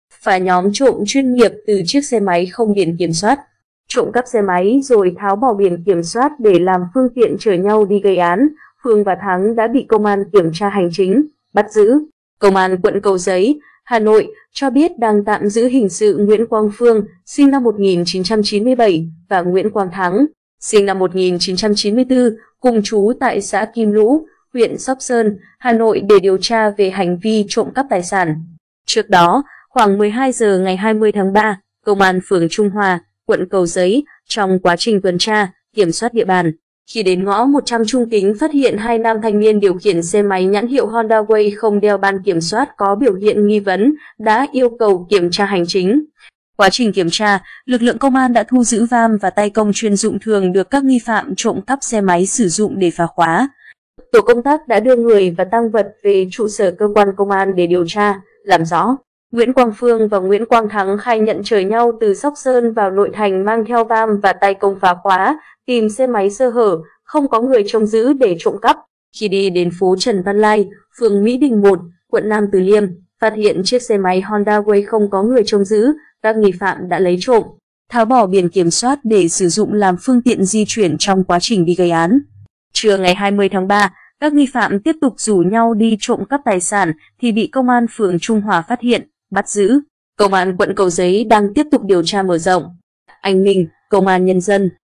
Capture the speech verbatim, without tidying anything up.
phá nhóm trộm chuyên nghiệp từ chiếc xe máy không biển kiểm soát. Trộm cắp xe máy rồi tháo bỏ biển kiểm soát để làm phương tiện chở nhau đi gây án, Phương và Thắng đã bị công an kiểm tra hành chính, bắt giữ. Công an quận Cầu Giấy, Hà Nội cho biết đang tạm giữ hình sự Nguyễn Quang Phương, sinh năm một nghìn chín trăm chín mươi bảy, và Nguyễn Quang Thắng, sinh năm một nghìn chín trăm chín mươi tư, cùng trú tại xã Kim Lũ, huyện Sóc Sơn, Hà Nội để điều tra về hành vi trộm cắp tài sản. Trước đó, khoảng mười hai giờ ngày hai mươi tháng ba, Công an phường Trung Hòa, quận Cầu Giấy, trong quá trình tuần tra, kiểm soát địa bàn, khi đến ngõ một trăm Trung Kính phát hiện hai nam thanh niên điều khiển xe máy nhãn hiệu Honda Way không đeo ban kiểm soát có biểu hiện nghi vấn, đã yêu cầu kiểm tra hành chính. Quá trình kiểm tra, lực lượng công an đã thu giữ vam và tay công chuyên dụng thường được các nghi phạm trộm cắp xe máy sử dụng để phá khóa. Tổ công tác đã đưa người và tang vật về trụ sở cơ quan công an để điều tra, làm rõ. Nguyễn Quang Phương và Nguyễn Quang Thắng khai nhận chở nhau từ Sóc Sơn vào nội thành mang theo vam và tay công phá khóa, tìm xe máy sơ hở, không có người trông giữ để trộm cắp. Khi đi đến phố Trần Văn Lai, phường Mỹ Đình một, quận Nam Từ Liêm, phát hiện chiếc xe máy Honda Way không có người trông giữ, các nghi phạm đã lấy trộm, tháo bỏ biển kiểm soát để sử dụng làm phương tiện di chuyển trong quá trình đi gây án. Trưa ngày hai mươi tháng ba, các nghi phạm tiếp tục rủ nhau đi trộm cắp tài sản thì bị công an phường Trung Hòa phát hiện, bắt giữ. Công an quận Cầu Giấy đang tiếp tục điều tra mở rộng. Anh Minh, Công an Nhân dân.